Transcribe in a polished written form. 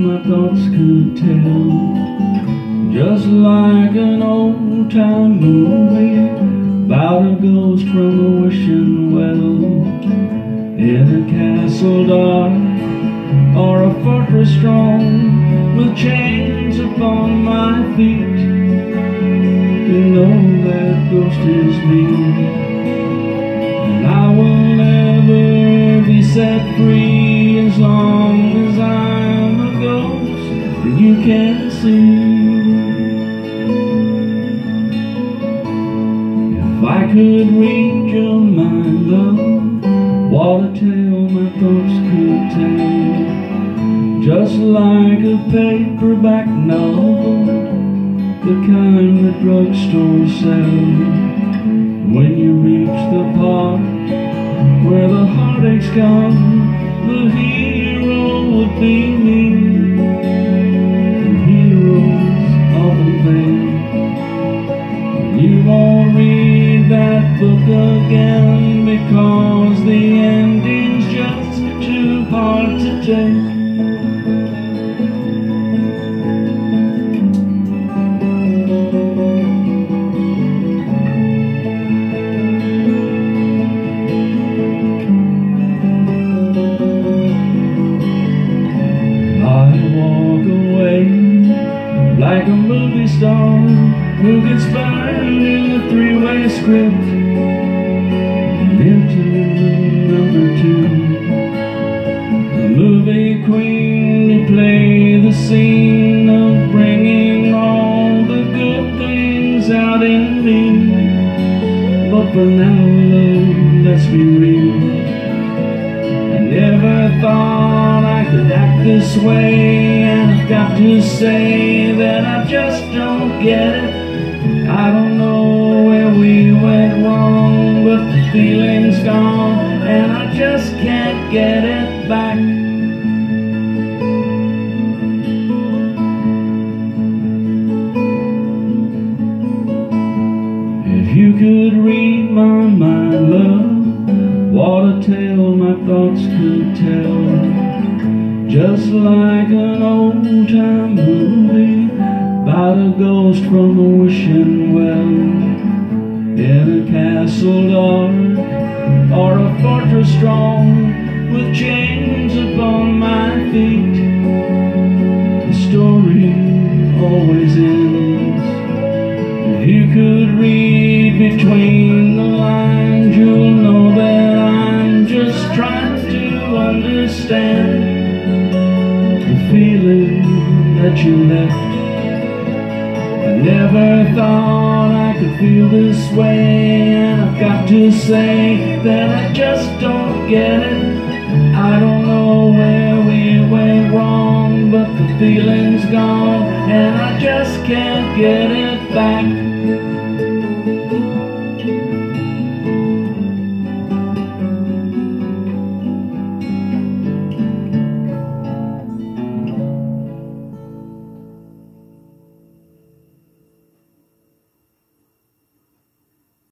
my thoughts could tell, just like an old-time movie about a ghost from a wishing well, in a castle dark or a fortress strong, with chains upon my feet. You know that ghost is me, and I will never be set free as long as I'm a ghost and you can't see. If I could read your mind, love, what a tale my thoughts could tell, just like a paperback novel, the kind that drugstores sell. When you reach the part where the heartache's gone, the hero would be me. And heroes often fail. You won't read that book again, because the ending's just too hard to take. Like a movie star who gets burned in a three-way script, into number 2. The movie queen to play the scene of bringing all the good things out in me. But for now, love, let's be real, I never thought I could act this way, and I've got to say that I just don't get it. I don't know where we went wrong, but the feeling's gone and I just can't get it back. If you could read my mind, love, what a tale my thoughts could tell, just like an old-time movie about a ghost from a wishing well, in a castle dark or a fortress strong, with chains upon my feet. The story always ends. If you could read between the lines, you'll know that I'm just trying to understand the feeling that you left. I never thought I could feel this way, and I've got to say that I just don't get it. I don't know where we went wrong, but the feeling's gone and I just can't get it back.